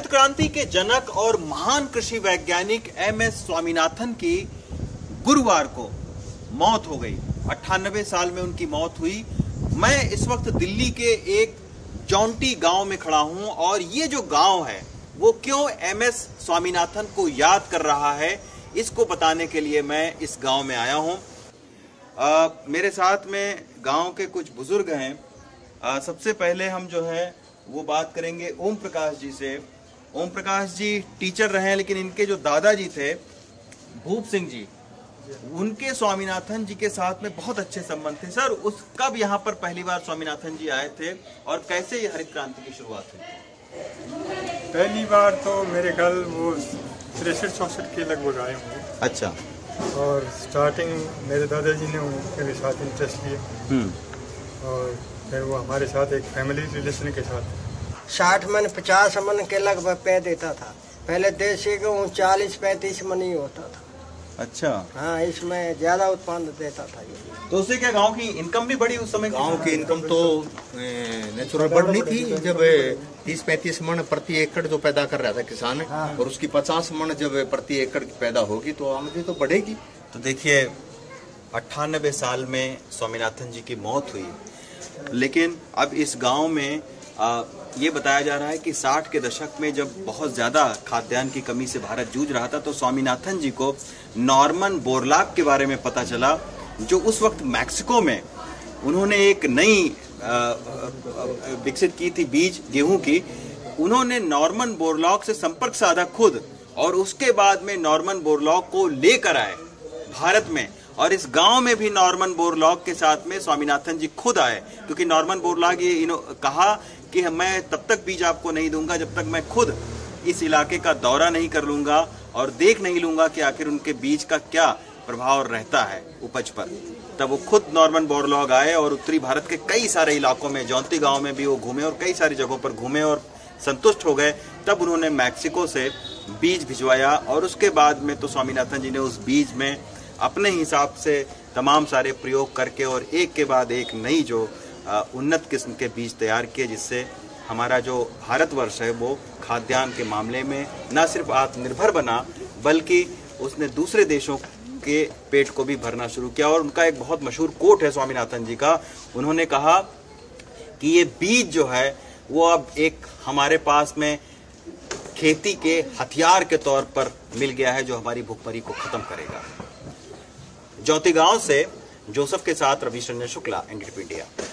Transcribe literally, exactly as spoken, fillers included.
क्रांति के जनक और महान कृषि वैज्ञानिक एम एस स्वामीनाथन की गुरुवार को मौत हो गई। अट्ठानबे साल में उनकी मौत हुई। मैं इस वक्त दिल्ली के एक जौंटी गांव में खड़ा हूं और ये जो गांव है वो क्यों एम एस स्वामीनाथन को याद कर रहा है, इसको बताने के लिए मैं इस गांव में आया हूं। आ, मेरे साथ में गांव के कुछ बुजुर्ग हैं। आ, सबसे पहले हम जो है वो बात करेंगे ओम प्रकाश जी से। ओम प्रकाश जी टीचर रहे हैं, लेकिन इनके जो दादाजी थे भूप सिंह जी, उनके स्वामीनाथन जी के साथ में बहुत अच्छे संबंध थे। सर, उस कब यहाँ पर पहली बार स्वामीनाथन जी आए थे और कैसे ये हरित क्रांति की शुरुआत हुई? पहली बार तो मेरे ख्याल वो तिरसठ चौसठ के लगभग आए होंगे। अच्छा। और स्टार्टिंग मेरे दादाजी ने उनके साथ इंटरेस्ट लिया और फिर वो हमारे साथ एक फैमिली रिलेशन के साथ साठ मन पचास मन के लगभग पे देता था। पहले देसी गेहूँ चालीस पैंतीस मन ही होता था। अच्छा। हाँ, इसमें ज्यादा उत्पादन देता था ये। तो उससे क्या गांव की इनकम भी बढ़ी उस समय? गांव की इनकम तो नेचुरल बढ़नी थी। जब तीस पैंतीस मन प्रति एकड़ जो पैदा कर रहा था किसान, हाँ। और उसकी पचास मन जब प्रति एकड़ पैदा होगी तो आमदनी तो बढ़ेगी। तो देखिए, अट्ठानबे साल में स्वामीनाथन जी की मौत हुई, लेकिन अब इस गांव में आ, ये बताया जा रहा है कि साठ के दशक में जब बहुत ज्यादा खाद्यान्न की कमी से भारत जूझ रहा था तो स्वामीनाथन जी को नॉर्मन बोरलॉग के बारे में पता चला, जो उस वक्त मैक्सिको में उन्होंने एक नई विकसित की थी बीज गेहूं की। उन्होंने नॉर्मन बोरलॉग से संपर्क साधा खुद, और उसके बाद में नॉर्मन बोरलॉग को लेकर आए भारत में, और इस गांव में भी नॉर्मन बोरलॉग के साथ में स्वामीनाथन जी खुद आए, क्योंकि नॉर्मन बोरलॉग ये कहा कि मैं तब तक बीज आपको नहीं दूंगा जब तक मैं खुद इस इलाके का दौरा नहीं कर लूंगा और देख नहीं लूंगा कि आखिर उनके बीज का क्या प्रभाव रहता है उपज पर। तब वो खुद नॉर्मन बोरलॉग आए और उत्तरी भारत के कई सारे इलाकों में, जौंती गांव में भी वो घूमे और कई सारी जगहों पर घूमे और संतुष्ट हो गए। तब उन्होंने मैक्सिको से बीज भिजवाया और उसके बाद में तो स्वामीनाथन जी ने उस बीज में अपने हिसाब से तमाम सारे प्रयोग करके और एक के बाद एक नई जो उन्नत किस्म के बीज तैयार किए, जिससे हमारा जो भारतवर्ष है वो खाद्यान्न के मामले में न सिर्फ आत्मनिर्भर बना, बल्कि उसने दूसरे देशों के पेट को भी भरना शुरू किया। और उनका एक बहुत मशहूर कोट है स्वामीनाथन जी का। उन्होंने कहा कि ये बीज जो है वो अब एक हमारे पास में खेती के हथियार के तौर पर मिल गया है, जो हमारी भूखमरी को खत्म करेगा। जौंती गांव से जोसेफ के साथ रविश रंजन शुक्ला, एनडीटीवी इंडिया।